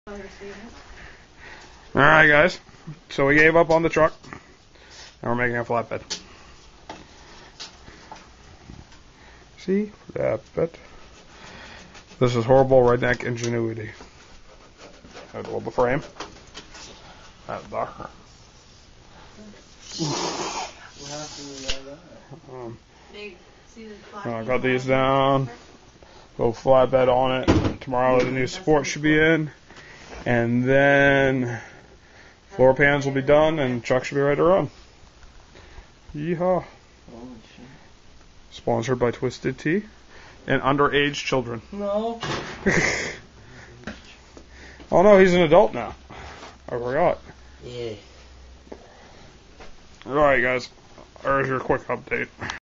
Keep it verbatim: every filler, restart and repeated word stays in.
Alright guys, so we gave up on the truck and we're making a flatbed. See? Flatbed. This is horrible redneck ingenuity. Have a little frame. That's darker. Um, I got these down. Go flatbed on it. Tomorrow the new support should be in. And then floor pans will be done and truck should be ready to run. Yeehaw. Sponsored by Twisted Tea and underage children. No. Oh no, he's an adult now. I forgot. Yeah. Alright guys, there's your quick update.